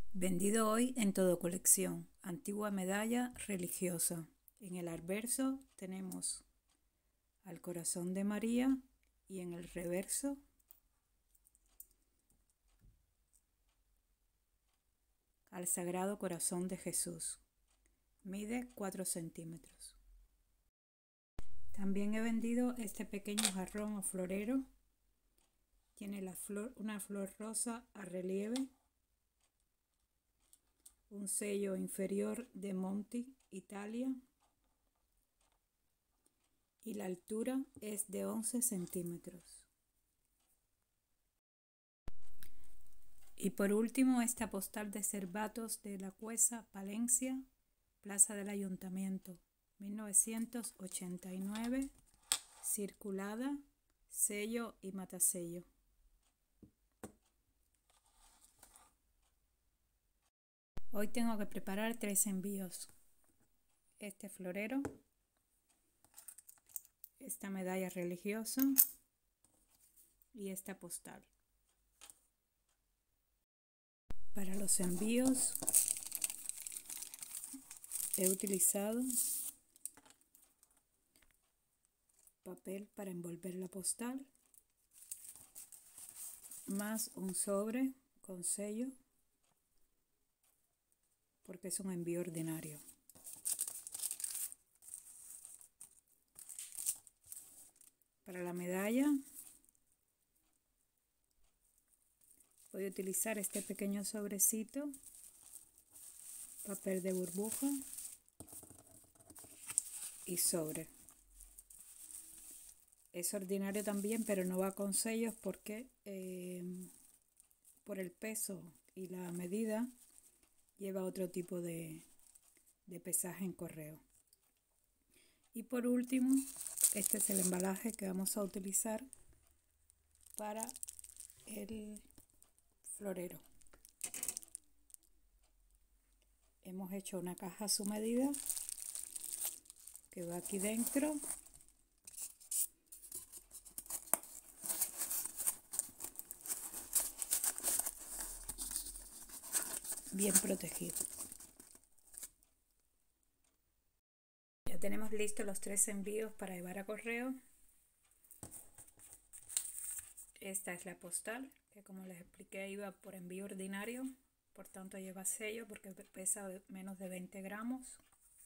Vendido hoy en Todo Colección, antigua medalla religiosa. En el anverso tenemos al corazón de María y en el reverso al Sagrado Corazón de Jesús. Mide 4 centímetros. También he vendido este pequeño jarrón o florero. Tiene una flor rosa a relieve, un sello inferior de Monti, Italia, y la altura es de 11 centímetros. Y por último, esta postal de Cervatos de la Cuesa, Palencia, Plaza del Ayuntamiento, 1989, circulada, sello y matasello. Hoy tengo que preparar 3 envíos: este florero, esta medalla religiosa y esta postal. Para los envíos he utilizado papel para envolver la postal, más un sobre con sello, porque es un envío ordinario. Para la medalla voy a utilizar este pequeño sobrecito, papel de burbuja y sobre. Es ordinario también, pero no va con sellos porque por el peso y la medida lleva otro tipo de pesaje en correo. Y por último, este es el embalaje que vamos a utilizar para el florero. Hemos hecho una caja a su medida que va aquí dentro. Bien protegido. Ya tenemos listos los 3 envíos para llevar a correo. Esta es la postal, que como les expliqué iba por envío ordinario, por tanto lleva sello porque pesa menos de 20 gramos.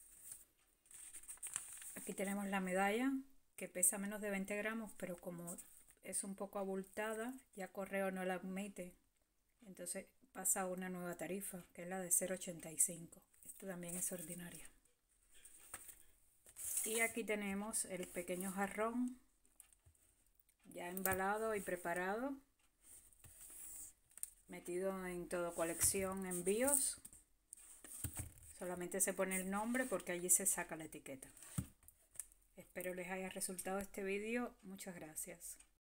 Aquí tenemos la medalla, que pesa menos de 20 gramos, pero como es un poco abultada, ya correo no la admite. Entonces pasa a una nueva tarifa, que es la de 0,85. Esto también es ordinaria. Y aquí tenemos el pequeño jarrón ya embalado y preparado, metido en Todo Colección envíos. Solamente se pone el nombre porque allí se saca la etiqueta. Espero les haya resultado este vídeo. Muchas gracias.